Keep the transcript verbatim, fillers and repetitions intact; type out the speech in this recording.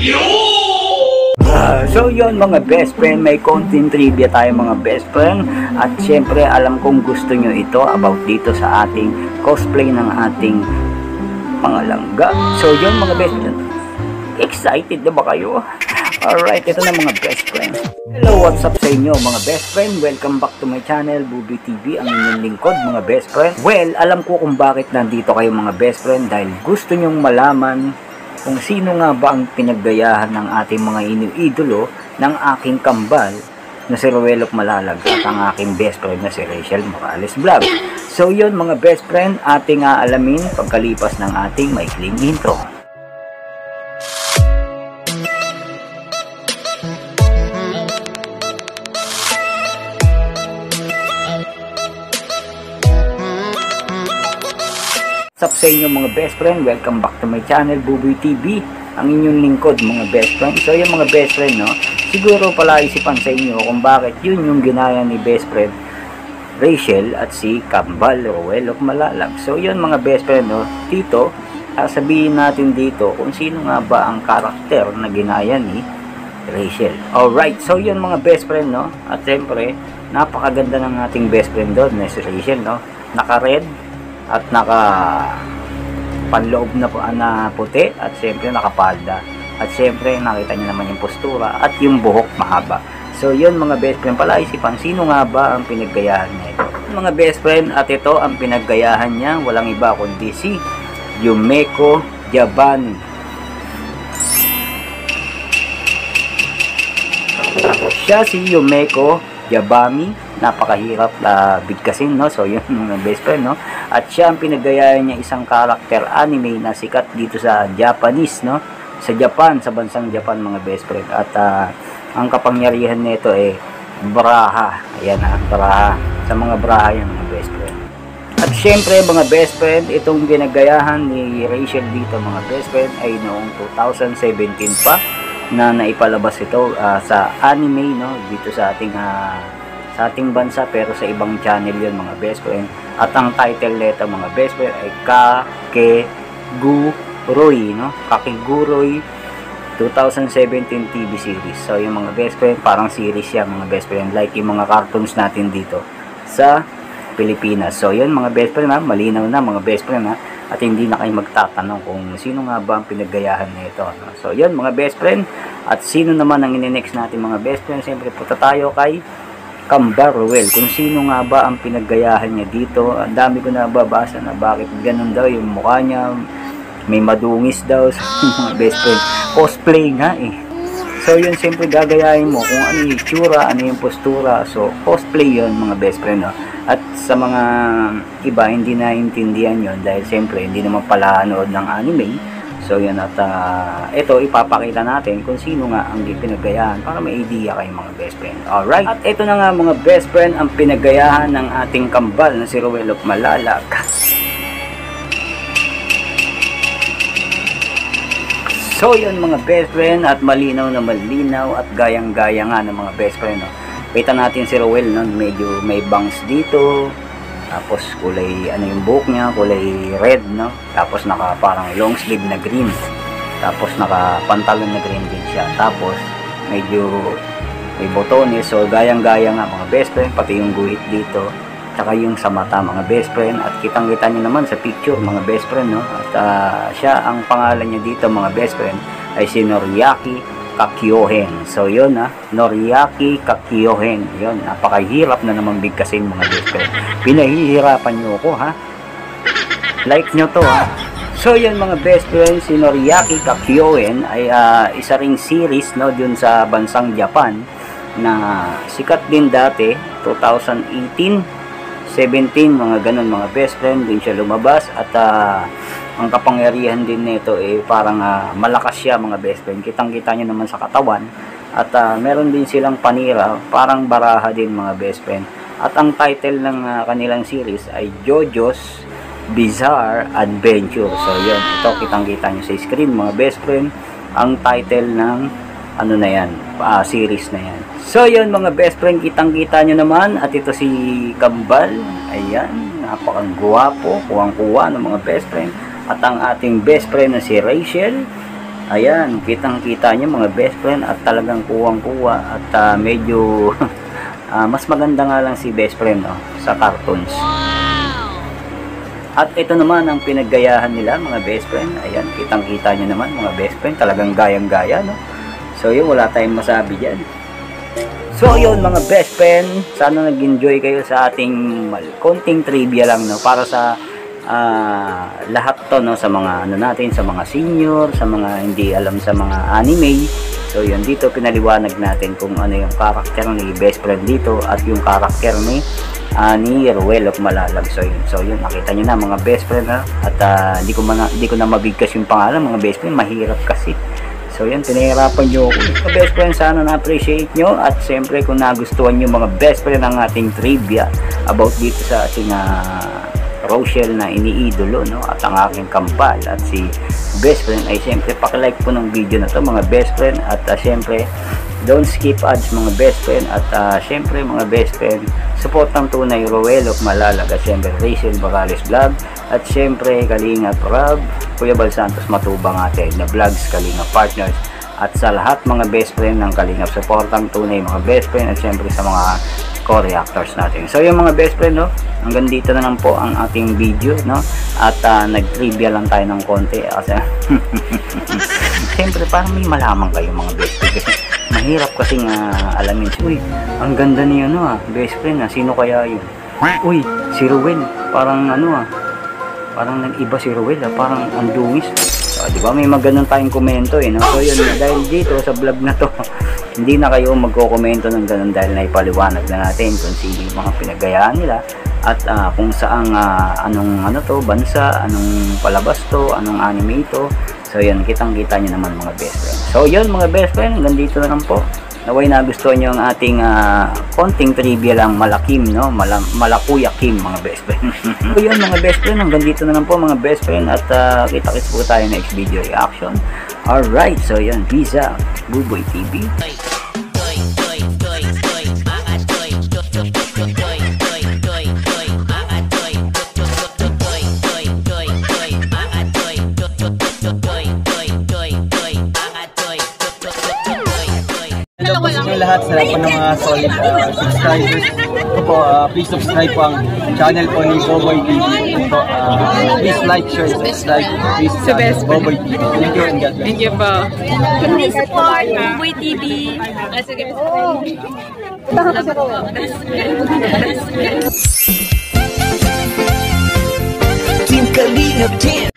Uh, so yun mga best friend, may konting trivia tayo mga best friend. At syempre alam kong gusto nyo ito about dito sa ating cosplay ng ating mga langga. So yun mga best friend, excited na ba kayo? Alright, ito na mga best friend. Hello, what's up sa inyo mga best friend? Welcome back to my channel, Bubi T V, ang inyong lingkod mga best friend. Well, alam ko kung bakit nandito kayo mga best friend, dahil gusto nyong malaman kung sino nga ba ang pinaggayahan ng ating mga iniidolo ng aking kambal na si Ruelok Malalag at ang aking best friend na si Rachel Morales Vlog. So yun mga best friend, ating aalamin pagkalipas ng ating maikling intro. What's up sa inyo mga best friend, welcome back to my channel Buboy T V, ang inyong lingkod mga best friend. So yung mga best friend, no, siguro pala isipan sa inyo kung bakit yun yung ginaya ni best friend Rachel at si Kambal Ruelok Malalag. So yun mga best friend, no, dito sabihin natin dito kung sino nga ba ang karakter na ginaya ni Rachel. Alright, so yun mga best friend, no, at siyempre napakaganda ng ating best friend doon na si Rachel, no, naka red at naka panloob na, na puti at siyempre nakapalda at siyempre nakita niyo naman yung postura at yung buhok mahaba. So yun mga best friend, pala isipan sino nga ba ang pinaggayahan niya ito mga best friend, at ito ang pinaggayahan niya, walang iba kundi si Yumeko Yabami. Siya si Yumeko Yabami, napakahirap uh, bigkasin, no? So yun mga best friend, no? At siya ang pinaggayahan niya isang character anime na sikat dito sa Japanese, no? Sa Japan, sa bansang Japan mga best friend. At uh, ang kapangyarihan nito eh Braha. Ayan ha, Braha. Sa mga Braha yan mga best friend. At syempre mga best friend, itong pinaggayahan ni Rachel dito mga best friend ay noong two thousand seventeen pa na naipalabas ito uh, sa anime, no, dito sa ating uh, sa ating bansa, pero sa ibang channel yun mga best friend. At ang title nito mga best friend ay Kakeguroi, no, Kakeguroi two thousand seventeen T V series. So yung mga best friend, parang series yan mga best friend, like yung mga cartoons natin dito sa Pilipinas. So yun mga best friend, ha, malinaw na mga best friend, ha, at hindi na kayo magtatanong kung sino nga ba ang pinaggayahan nito, no? So yun mga best friend, at sino naman ang ine-next natin mga best friend, siyempre punta tayo kay Kambal Ruel, kung sino nga ba ang pinaggayahan niya dito. Ang dami ko na babasa na bakit ganun daw yung mukha niya, may madungis daw sa mga best friend, cosplay nga eh. So yun, siyempre gagayahin mo kung ano yung itsura, ano yung postura. So cosplay yun mga best friend, no? At sa mga iba hindi naintindihan yun dahil siyempre hindi naman pala nood ng anime. So yun, at uh, ito ipapakita natin kung sino nga ang pinaggayahan para may idea kayo mga best friend. Alright, at ito na nga mga best friend ang pinaggayahan ng ating kambal na si Ruelok Malalag. So yun mga best friend, at malinaw na malinaw at gayang-gaya nga ng mga best friend, no? Kita natin si Ruel, no? Medyo may bangs dito, tapos kulay ano yung buhok niya, kulay red, no? Tapos naka parang long sleeve na green, tapos naka pantalon na green din siya, tapos medyo may botones. So gayang-gaya nga mga best friend, pati yung guhit dito, tsaka yung sa mata mga best friend. At kitang-kita niyo naman sa picture mga best friend, no? At uh, siya, ang pangalan niya dito mga best friend ay si Noriaki Kakyohen. So yun, ha, Noriaki Kakyohen. Yun, napakahirap na naman bigkasin mga best friend. Pinahihirapan nyo ako, ha? Like nyo to, ha? So yun mga best friend, si Noriaki Kakyohen ay uh, isa ring series, no, dun sa bansang Japan na sikat din dati, two thousand eighteen seventeen, mga ganun mga best friend, din siya lumabas. At uh, ang kapangyarihan din nito eh parang uh, malakas siya mga best friend, kitang kita nyo naman sa katawan. At uh, meron din silang panira, parang baraha din mga best friend. At ang title ng uh, kanilang series ay JoJo's Bizarre Adventure. So yun, ito kitang kita nyo sa screen mga best friend, ang title ng ano na yan, uh, series na yan. So yun mga best friend, kitang kita nyo naman. At ito si Kambal, ayan, napakang guwapo, kuwang kuwa ng mga best friend. At ang ating best friend na si Rachel, Ayan, kitang-kita nyo mga best friend at talagang kuwang-kuwa at uh, medyo uh, mas maganda nga lang si best friend no, sa cartoons. At ito naman ang pinaggayahan nila mga best friend. Ayan, kitang-kita nyo naman mga best friend, talagang gayang-gaya no. So yun, wala tayong masabi dyan. So yun mga best friend, sana nag-enjoy kayo sa ating konting trivia lang no, para sa uh, lahat to no, sa mga ano natin, sa mga senior, sa mga hindi alam sa mga anime. So yun, dito pinaliwanag natin kung ano yung karakter ni best friend dito at yung karakter ni uh, ni Ruel of Malalag. So yun, so yun nakita nyo na mga best friend ha? At uh, hindi ko man hindi ko na mabigkas yung pangalan mga best friend, mahirap kasi. So yan, pinahirapan nyo ako mga best friend, sana na-appreciate nyo. At siyempre kung nagustuhan nyo mga best friend ang ating trivia about dito sa ating uh, Rochelle na iniidolo no, at ang aking kambal at si best friend, ay siyempre pakilike po ng video na to mga best friend. At uh, siyempre don't skip ads mga best friend. At uh, siyempre mga best friend, support ng tunay Ruel of Malalag. At siyempre Rachel Morales Vlog. At siyempre Kalinga Rob, Kuya Bal Santos Matubang atin na vlogs, Kalinga Partners. At sa lahat mga best friend ng Kalinga, support ng tunay mga best friend. At siyempre sa mga co-reactors natin. So yung mga best friend no, hanggang dito na lang po ang ating video no. At uh, nag-trivia lang tayo ng konti kasi siyempre parang may malaman kayo mga best friend kasi mahirap kasing uh, alamin. Uy, ang ganda niyo no ah, best friend ah, sino kaya yun? Uy, si Ruel, parang ano ah, parang nag-iba si Ruel ah, parang ang dungis. So, di ba may maganon tayong komento eh no? So yun, dahil dito sa vlog na to hindi na kayo magko-komento ng ganun dahil naipaliwanag na natin kung sino yung mga pinagayaan nila at uh, kung saang uh, anong ano to, bansa, anong palabas to, anong anime ito. So yun, kitang-kita nyo naman mga best friend. So yun mga best friend, hanggang dito na lang po. Naway nagustuhan nyo ang ating uh, konting trivia lang malakim, no? Mala malakuya Kim mga best friend. So yun mga best friend, hanggang dito na lang po mga best friend at uh, kita-kits po tayo next video reaction. Alright, so yun, peace out. Buboy T V. Hello po sa inyo lahat, sa lahat po ng mga solid uh, subscribers. Ito po, uh, please subscribe po ang channel po ni Boboy T V. Ito, uh, please like, share, subscribe. Please channel Boboy T V. Thank you and God bless. Thank you po. Please support Boboy T V. Team Kalinga Team.